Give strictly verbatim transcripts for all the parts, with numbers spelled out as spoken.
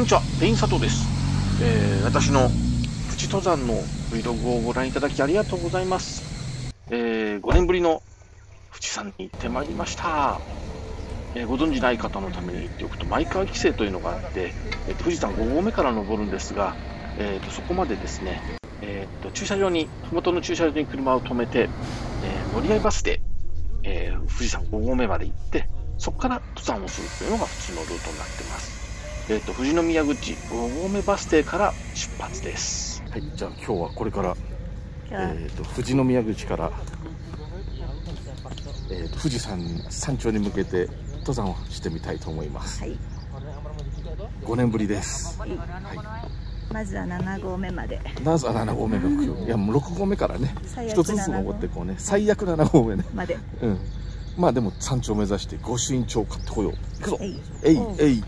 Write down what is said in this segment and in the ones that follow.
んにちは、ペイン佐藤です。えー、私のプチ登山の Vlog をご覧いただきありがとうございます。えー、ごねんぶりの富士山に行ってまいりました。えー、ご存じない方のために言っておくと、前川規制というのがあって、えー、富士山ご合目から登るんですが、えー、とそこまでですね、えー、と駐車場に、麓の駐車場に車を止めて、えー、乗り合いバスで、えー、富士山ご合目まで行って、そこから登山をするというのが普通のルートになっています。えー、と富士宮口ご合目バス停から出発です。はい、じゃあ今日はこれから、えー、と富士宮口から、えー、と富士山山頂に向けて登山をしてみたいと思います。はい、ごねんぶりです。はい、はい、 まずはなな合目まで。 まずはなな合目のいやもうろく合目からね、一つずつ登ってこうね、最悪なな合目ねまで。 うん。まあでも山頂を目指して御朱印帳を買ってこよう。行くぞ。えいえい。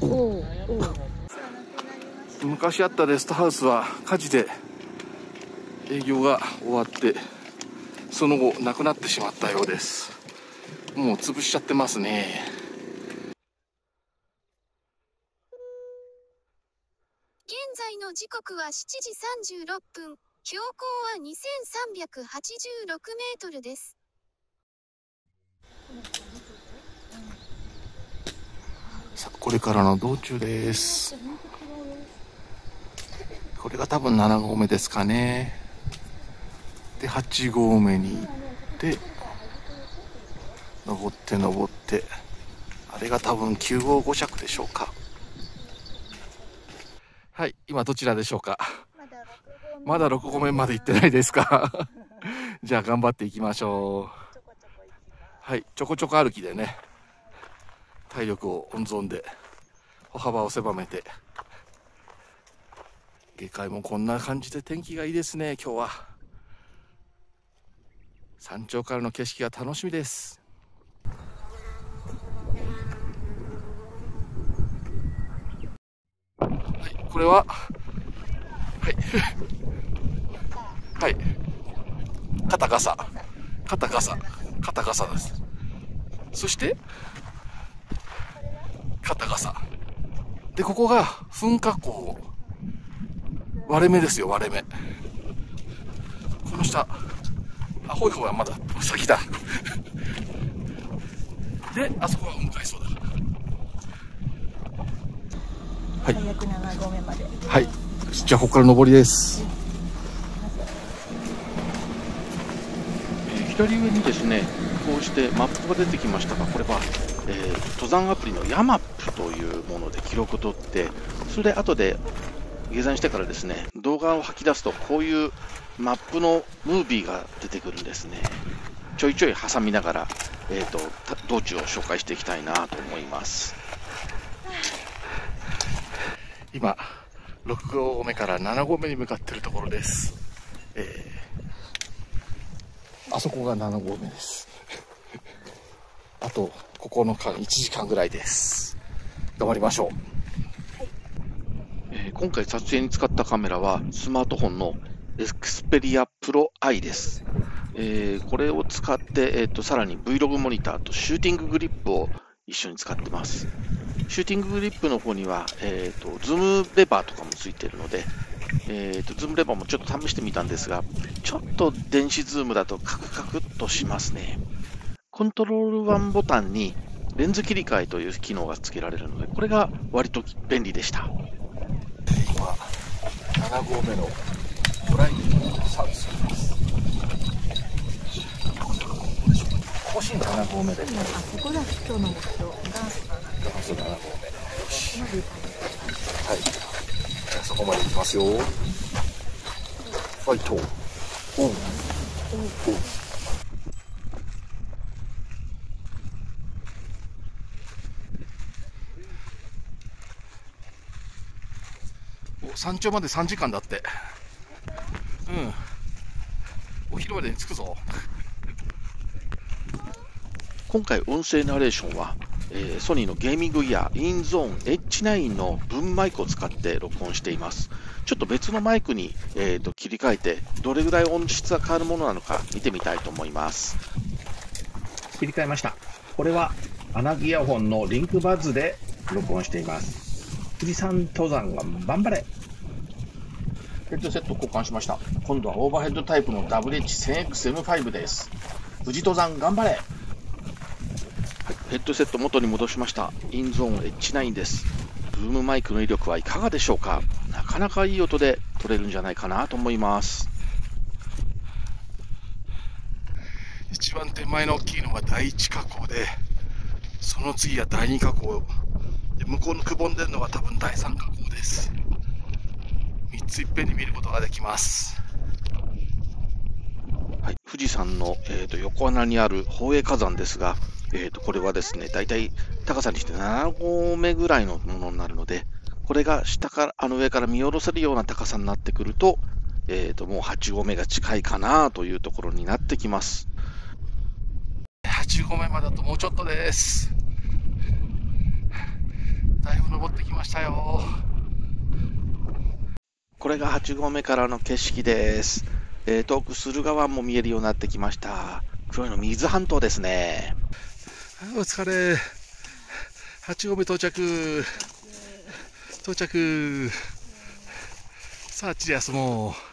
昔あったレストハウスは火事で営業が終わって、その後なくなってしまったようです。もう潰しちゃってますね。 現在の時刻はしちじさんじゅうろっぷん、標高はにせんさんびゃくはちじゅうろくメートルです。 さあこれからの道中です。これが多分なな合目ですかね。ではち合目に行って登って登って、あれが多分きゅう号ご尺でしょうか。はい、今どちらでしょうか。まだろく合目まで行ってないですかじゃあ頑張っていきましょう。はい、ちょこちょこ歩きでね、体力を温存で歩幅を狭めて、下界もこんな感じで天気がいいですね。今日は山頂からの景色が楽しみです。はい、これははいはい、片傘片傘片傘です。そして片傘で、ここが噴火口、割れ目ですよ、割れ目。この下青い方はまだ先だで、あそこは向かいそうだ。はい、 最悪なな合目まで。 はい、じゃあここから上りです。えー、左上にですね、こうしてマップが出てきましたが、これは、えー、登山アプリのヤマップというもので記録を取って、それで後で下山してからですね、動画を吐き出すとこういうマップのムービーが出てくるんですね。ちょいちょい挟みながら、えー、と道中を紹介していきたいなと思います。今ろく合目からなな合目に向かっているところです。えー、あそこがなな合目ですあとここの間いちじかんぐらいです。頑張りましょう。えー、今回撮影に使ったカメラはスマートフォンのエクスペリアプロ アイ です。えー、これを使って、えー、とさらに Vlog モニターとシューティンググリップを一緒に使ってます。シューティンググリップの方には、えー、とズームレバーとかもついているので、えー、とズームレバーもちょっと試してみたんですが、ちょっと電子ズームだとカクカクっとしますね。コントロールワンボタンにレンズ切り替えという機能が付けられるので、これが割と便利でした。今なな合目のドライビングサウスです。ここしなな合目です。 あそこだ、今日の目標。元祖なな合目。よし。はい。そこまで行きますよ。ファイト。おう。おう。お、山頂までさんじかんだって。うん。お昼までに着くぞ。今回音声ナレーションは、えー、ソニーのゲーミングイヤーインゾーン エイチナイン の分マイクを使って録音しています。ちょっと別のマイクに、えー、と切り替えて、どれぐらい音質が変わるものなのか見てみたいと思います。切り替えました。これはアナギイヤホンのリンクバズで録音しています。 富士山登山が頑張れ。ヘッドセット交換しました。今度はオーバーヘッドタイプの ダブリューエイチせんエックスエムファイブ です。富士登山頑張れ。はい、ヘッドセット元に戻しました。インゾーン エイチナイン です。ブームマイクの威力はいかがでしょうか。なかなかいい音で撮れるんじゃないかなと思います。 一番手前の大きいのが第一火口で、その次は第二火口で、向こうのくぼんでるのが多分第三火口です。みっついっぺんに見ることができます。 はい、富士山の、えー、と横穴にある宝永火山ですが、えー、とこれはですね、だいたい高さにしてなな合目ぐらいのものになるので、これが下からあの上から見下ろせるような高さになってくると、えー、ともうはち合目が近いかなというところになってきます。 はち合目までだともうちょっとです。だいぶ登ってきましたよ。 これがはち合目からの景色です。えー、遠く駿河湾も見えるようになってきました。黒いの水半島ですね。 お疲れ。はち合目到着。到着。さあ、あっちで休もう。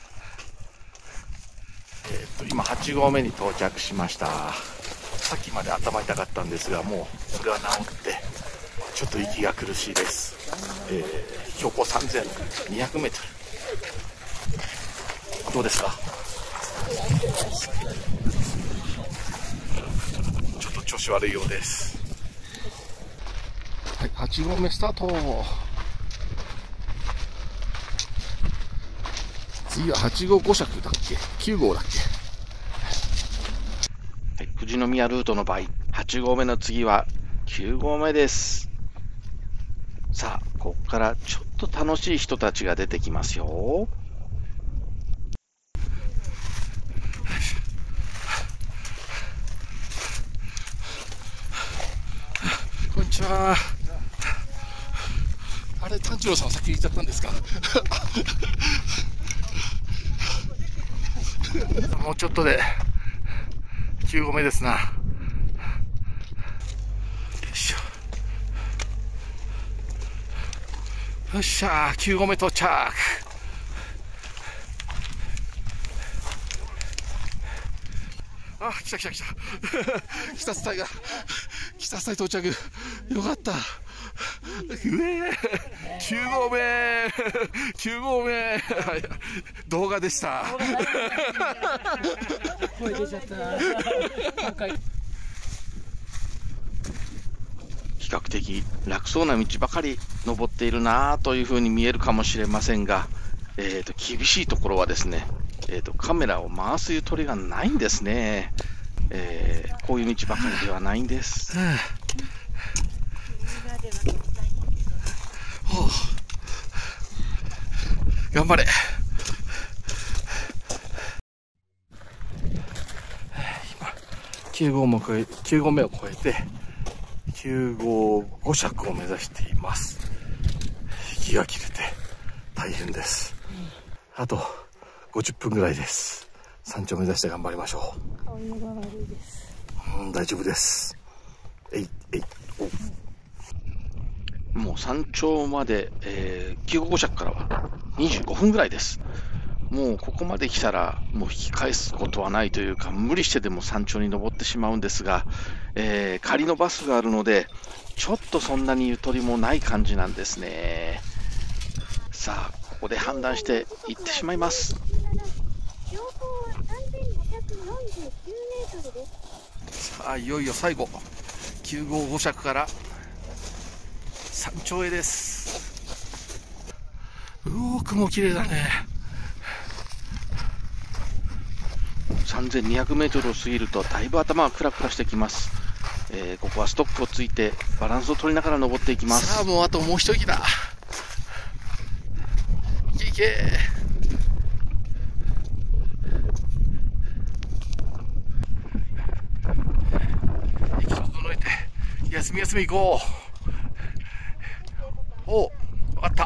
えー、と今はち合目に到着しました。さっきまで頭痛かったんですが、もうそれは治ってちょっと息が苦しいです。えー、標高さんぜんにひゃくメートル。どうですか。 ちょっと調子悪いようです。はい、はち合目スタート。次ははち号ご尺だっけきゅう号だっけ。 はい、富士宮ルートの場合、はち合目の次はきゅう合目です。さあ、ここからちょっと楽しい人たちが出てきますよ。 こんにちは。あれ、炭治郎さんは先に行っちゃったんですか。もうちょっとできゅう合目ですな。よいしょ。よっしゃー、きゅう合目到着。あ、来た来た来た。北伝いが、北伝い到着。よかった。うえー、きゅう合目きゅう合目動画でした。 声出ちゃったな。 比較的楽そうな道ばかり登っているなというふうに見えるかもしれませんが、えー、と厳しいところはですね、えー、とカメラを回すゆとりがないんですね。えー、こういう道ばかりではないんです。 おう、頑張れ。今きゅう合目を超えきゅう合目を超えてきゅう号ご尺を目指しています。息が切れて大変です。あとごじゅっぷんぐらいです。山頂を目指して頑張りましょう。 顔色が悪いです。 うん、大丈夫です。えいえいお。 もう山頂まで、えー、きゅう号ご尺からはにじゅうごふんぐらいです。もうここまで来たらもう引き返すことはないというか、無理してでも山頂に登ってしまうんですが、えー、仮のバスがあるのでちょっとそんなにゆとりもない感じなんですね。さあ、ここで判断していってしまいます。 標高はさんぜんごひゃくよんじゅうきゅうメートルです。 さあ、いよいよ最後きゅう号ご尺から山頂へです。うおー、雲綺麗だね。 さんぜんにひゃくメートルを過ぎるとだいぶ頭がクラクラしてきます。えー、ここはストックをついてバランスを取りながら登っていきます。 さあ、もうあともう一息だ。いけいけ。息整えて休み休み行こう。お、分かった。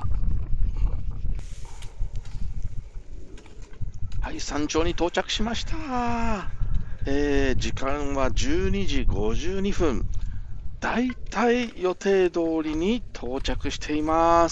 はい、山頂に到着しました。えー、時間はじゅうにじごじゅうにふん。だいたい体予定通りに到着しています。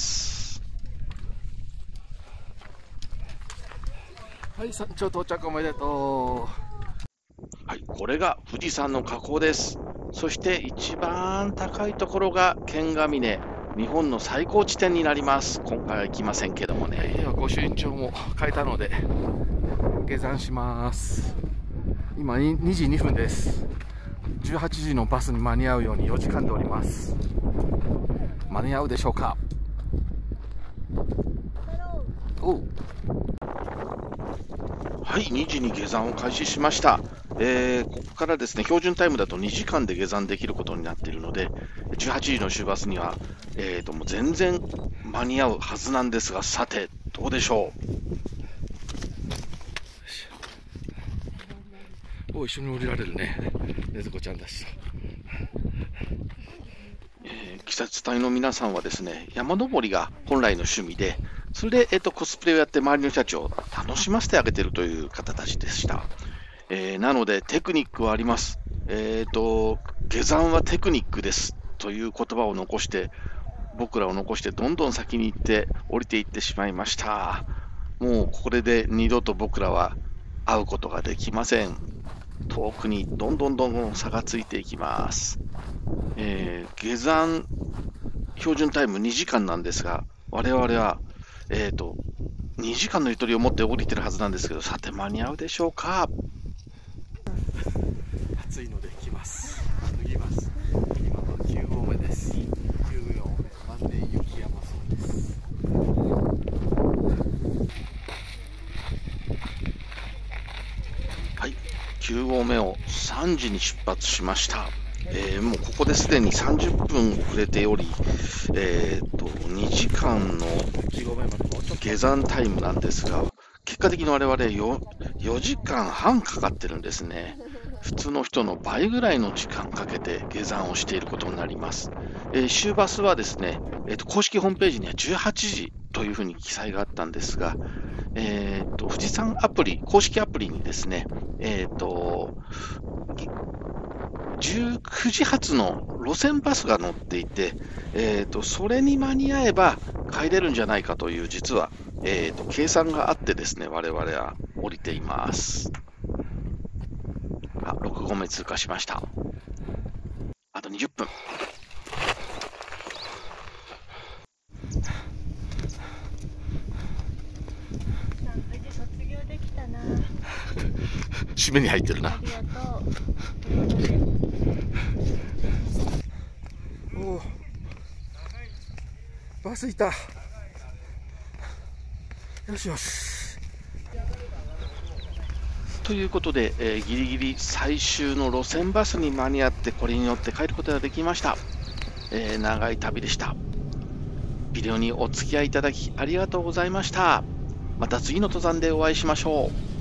はい、山頂到着おめでとう。はい、これが富士山の火口です。そして一番高いところが剣ヶ峰、日本の最高地点になります。今回は行きませんけどもね。 では御朱印帳も変えたので下山します。今にじにふんです。じゅうはちじのバスに間に合うようによじかんでおります。間に合うでしょうか。おう。 はい、にじに下山を開始しました。えー、ここからですね、標準タイムだとにじかんで下山できることになっているので、じゅうはちじの終バスには、えーと、もう全然間に合うはずなんですが、さて、どうでしょう。お、一緒に降りられるね。ねずこちゃんだし。 えー、季節隊の皆さんはですね、山登りが本来の趣味で、それで、えーと、コスプレをやって周りの人たちを楽しませてあげているという方たちでした。えー、なのでテクニックはあります。えーと、下山はテクニックですという言葉を残して、僕らを残してどんどん先に行って降りていってしまいました。もうこれで二度と僕らは会うことができません。遠くにどんどんどんどん差がついていきます。えー、下山標準タイムにじかんなんですが、我々は、えーと、にじかんのゆとりを持って降りてるはずなんですけど、さて間に合うでしょうか。 暑いので着ます。脱ぎます。今はきゅう合目です。きゅう合目、万年雪山そうです。 はい、きゅう合目をさんじに出発しました。えー、もうここですでにさんじゅっぷん遅れており、えー、とにじかんの下山タイムなんですが、結果的に我々 よ, よじかんはんかかってるんですね。普通の人の倍ぐらいの時間かけて下山をしていることになります。えー、終バスはですね、えー、と公式ホームページにはじゅうはちじというふうに記載があったんですが、えー、と富士山アプリ、公式アプリにですね、えー、とじゅうくじ発の路線バスが乗っていて、えー、とそれに間に合えば帰れるんじゃないかという実は、えー、と計算があってですね、我々は降りています。あ、ろく合目通過しました。あとにじゅっぷん。 無事卒業できたな。 締めに入ってるな。 ありがとう。 おお、バスいた。よしよし。 ということで、えー、ギリギリ最終の路線バスに間に合ってこれに乗って帰ることができました。えー、長い旅でした。ビデオにお付き合いいただきありがとうございました。また次の登山でお会いしましょう。